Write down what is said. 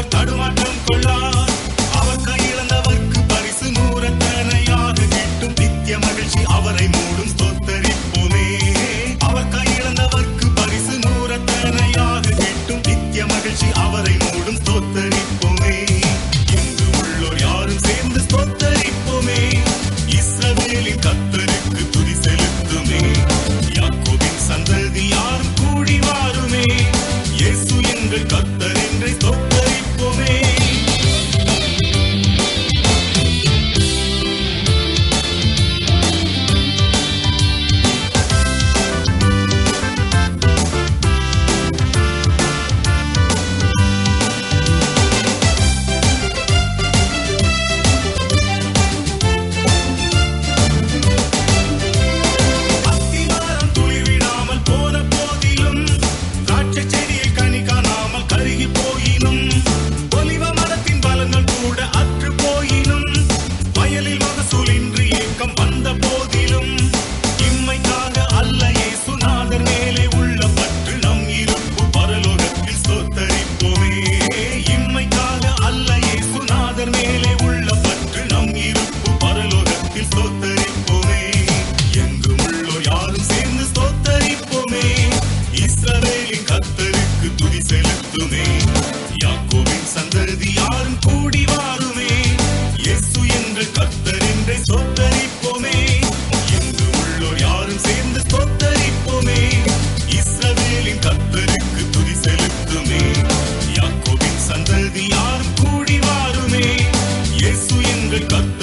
தடுமாற்றம் கொள்ளார். அவர் கையிழந்தவர்க்கு பரிசு நூறத்தனையாக கிட்டும். நித்திய மகிழ்ச்சி அவரை மூடும். ஸ்தோத்தரிப்போமே. அவர் கையிழந்தவர்க்கு பரிசு நூறத்தனையாக கிட்டும். நித்திய மகிழ்ச்சி அவரை மூடும். ஸ்தோத்தரிப்போமே. இங்கு உள்ளோர் யாரும் சேர்ந்து ஸ்தோத்தரிப்போமே. இஸ்ரவேலின் கர்த்தருக்கு துதி செலுத்துமே. யாக்கோபின் சந்ததி யாரும் கூடி வாருமே. இயேசு எங்கள் கர்த்தர் என்றே ஸ்தோத்தரிப்போமே. அத்திமரம் துளிர்விடாமல் போன போதிலும், திராட்சை செடியில் கனி காணாமல் கருகி போயினும், ஒலிவ மரத்தின் பலன்கள் கூட அற்று போயினும், வயலில் மகசூலின்றி ஏக்கம் வந்த போதிலும், இம்மைக்காக அல்ல இயேசுநாதர் மேலே உள்ள பற்று நம் இருப்பு பரலோகத்தில் ஸ்தோத்தரிப்போமே. இம்மைக்காக அல்ல இயேசுநாதர் மேலே உள்ள பற்று நம் இருப்பு பரலோகத்தில் ஸ்தோத்தரிப்போமே. எங்கும் உள்ளோர் யாரும் சேர்ந்து ஸ்தோத்தரிப்போமே. இஸ்ரவேலின் கர்த்தருக்கு துதி செலுத்துமே. யாக்கோபின் சந்ததி யாரும் கூடி வாருமே. இயேசு எங்கள் கர்த்தர் என்றே ஸ்தோத்தரிப்போமே. எங்கும் உள்ளோர் யாரும் சேர்ந்து ஸ்தோத்தரிப்போமே. இஸ்ரவேலின் கர்த்தருக்கு துதி செலுத்துமே. யாக்கோபின் சந்ததி யாரும் கூடி வாருமே. இயேசு எங்கள் கர்த்தர்